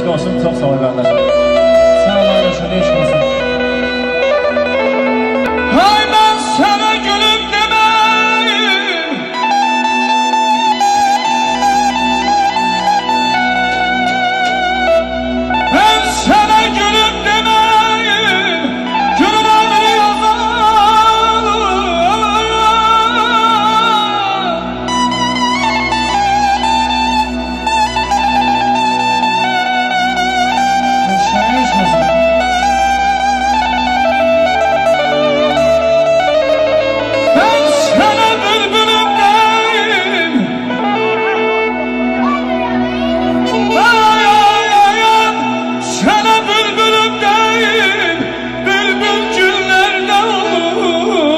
xeyirli olsun. Çox sağ ol qardaşım. Sağ ol qardaşım, eşq olsun. Hay ben sana gülüm demeyim, ben sana gülüm demeyim, gülümü yazarım. Eşq olsun. Ben sana bülbülüm deyim, ay ay ay ay, sana bülbülüm deyim, bülbül güllerde olur.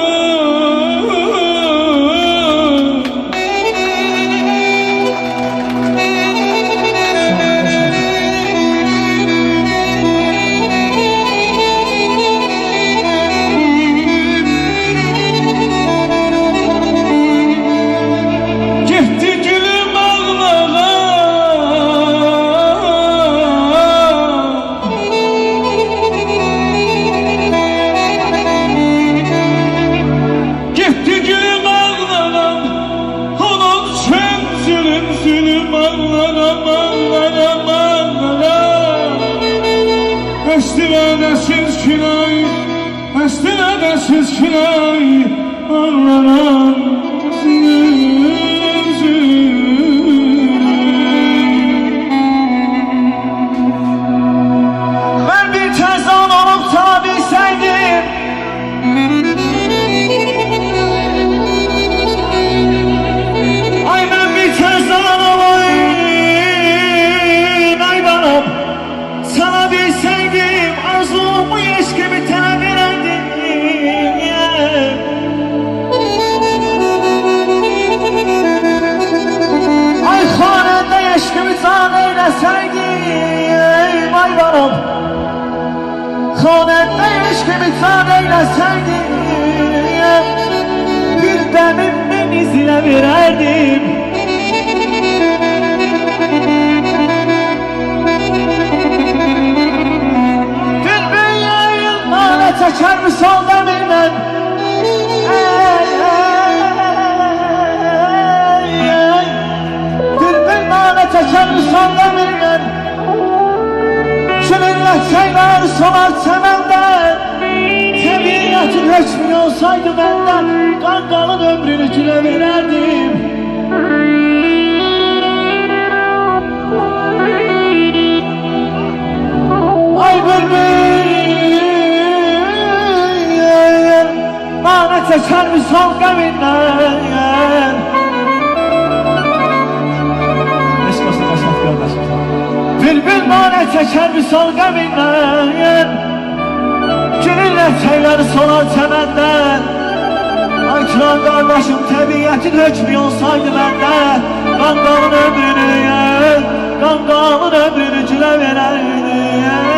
Gitti gülüm ağlağa, gitti gülüm ağlağa, onun için zulüm zulüm ağlağa, ağlağa, ağlağa. Estivadesiz külay, estivadesiz külay, ağlağa, zulüm zulüm. Ben bir tezan olup tabilseydim, ay ben bir tezan olayım, ay banam, sana bilseydim arzumu yaş gibi talep ederdim. Ay hanende yaş gibi can eyleseydim, ay banam, hanende yaş gibi can eyleseydim, bir benim ben izine vererdim. Bülbül yayılmana çeker mi sol demirden? Bülbül nane çeker mi sol demirden? Kiminle şeyler solar çemenden? Tabiatın hükmü olsaydı benden, kan kalın ömrünü güle verirdim. Ay bülbül, nane çeker mi sol geminden? Eşq olsun Qaşqat qardaşım. Bülbül nane çeker mi sol geminden? Gülünle şeyleri solar çemenden. Ay kıran kardeşim, tabiatın hükmü olsaydı bende, kan kalın ömrünü, kan kalın ömrünü güle verirdim.